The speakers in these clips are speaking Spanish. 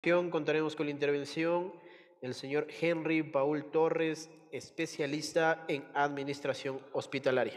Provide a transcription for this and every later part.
Contaremos con la intervención del señor Henry Paul Torres, especialista en administración hospitalaria.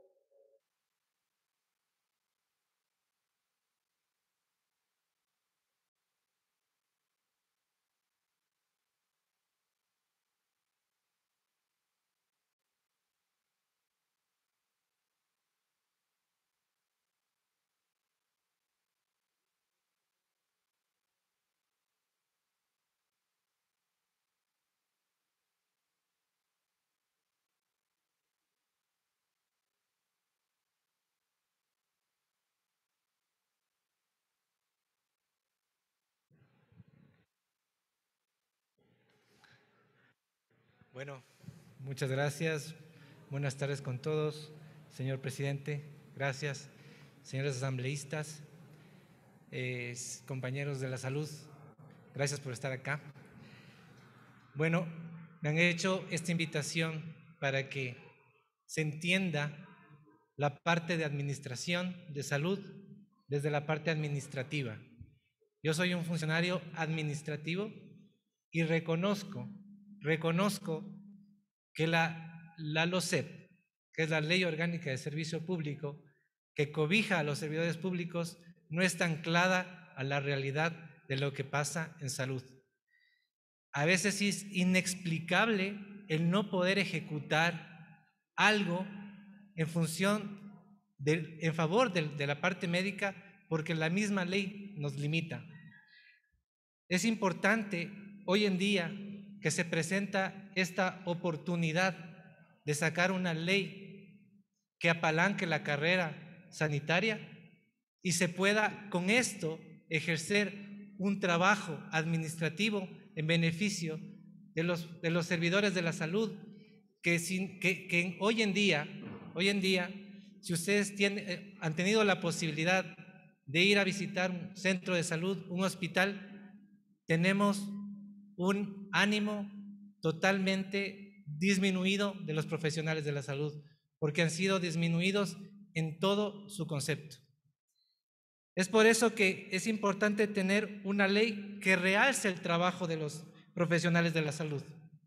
Bueno, muchas gracias. Buenas tardes con todos. Señor presidente, gracias. Señores asambleístas, compañeros de la salud, gracias por estar acá. Bueno, me han hecho esta invitación para que se entienda la parte de administración de salud desde la parte administrativa. Yo soy un funcionario administrativo y reconozco que la LOSEP, que es la Ley Orgánica de Servicio Público, que cobija a los servidores públicos, no está anclada a la realidad de lo que pasa en salud. A veces es inexplicable el no poder ejecutar algo en favor de la parte médica, porque la misma ley nos limita. Es importante hoy en día que se presenta esta oportunidad de sacar una ley que apalanque la carrera sanitaria y se pueda con esto ejercer un trabajo administrativo en beneficio de los servidores de la salud, que hoy en día, si ustedes han tenido la posibilidad de ir a visitar un centro de salud, un hospital, tenemos un ánimo totalmente disminuido de los profesionales de la salud, porque han sido disminuidos en todo su concepto. Es por eso que es importante tener una ley que realce el trabajo de los profesionales de la salud.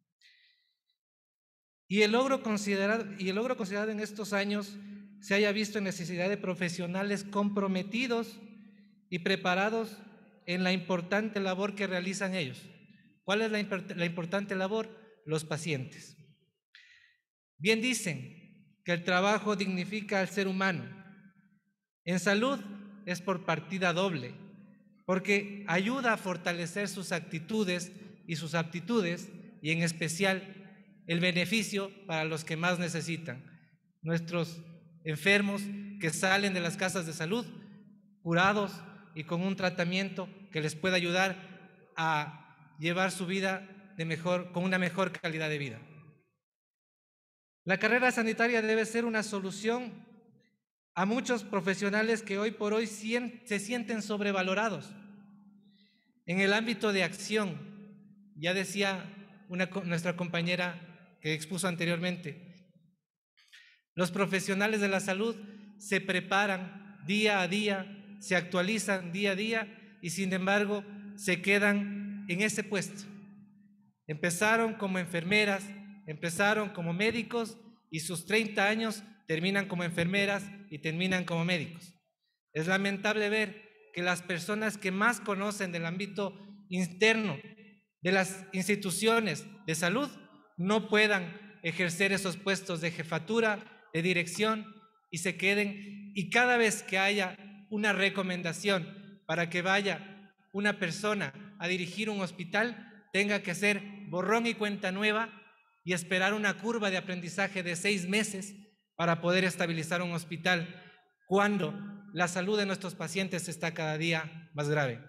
Y el logro considerado en estos años se haya visto en necesidad de profesionales comprometidos y preparados en la importante labor que realizan ellos. ¿Cuál es la importante labor? Los pacientes. Bien dicen que el trabajo dignifica al ser humano. En salud es por partida doble, porque ayuda a fortalecer sus actitudes y sus aptitudes, y en especial el beneficio para los que más necesitan, nuestros enfermos que salen de las casas de salud curados y con un tratamiento que les pueda ayudar a llevar su vida con una mejor calidad de vida. La carrera sanitaria debe ser una solución a muchos profesionales que hoy por hoy se sienten sobrevalorados. En el ámbito de acción, ya decía nuestra compañera que expuso anteriormente, los profesionales de la salud se preparan día a día, se actualizan día a día y sin embargo se quedan en ese puesto. Empezaron como enfermeras, empezaron como médicos y sus 30 años terminan como enfermeras y terminan como médicos. Es lamentable ver que las personas que más conocen del ámbito interno de las instituciones de salud no puedan ejercer esos puestos de jefatura, de dirección y se queden, y cada vez que haya una recomendación para que vaya una persona a dirigir un hospital, tenga que hacer borrón y cuenta nueva y esperar una curva de aprendizaje de 6 meses para poder estabilizar un hospital cuando la salud de nuestros pacientes está cada día más grave.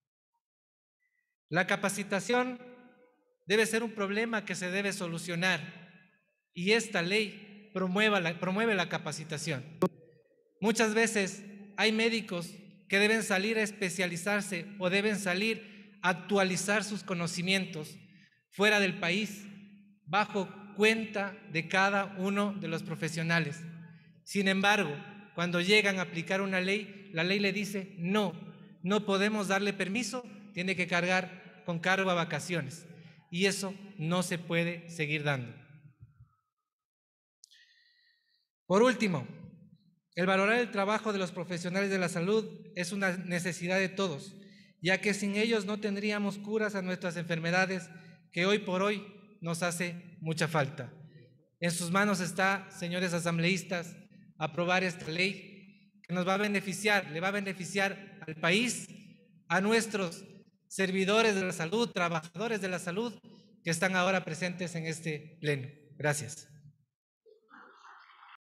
La capacitación debe ser un problema que se debe solucionar y esta ley promueve la capacitación. Muchas veces hay médicos que deben salir a especializarse o deben salir a actualizar sus conocimientos fuera del país bajo cuenta de cada uno de los profesionales. Sin embargo, cuando llegan a aplicar una ley, la ley le dice no podemos darle permiso, tiene que cargar con cargo a vacaciones. Y eso no se puede seguir dando. Por último, el valorar el trabajo de los profesionales de la salud es una necesidad de todos, ya que sin ellos no tendríamos curas a nuestras enfermedades que hoy por hoy nos hace mucha falta. En sus manos está, señores asambleístas, aprobar esta ley que nos va a beneficiar, le va a beneficiar al país, a nuestros servidores de la salud, trabajadores de la salud que están ahora presentes en este pleno. Gracias.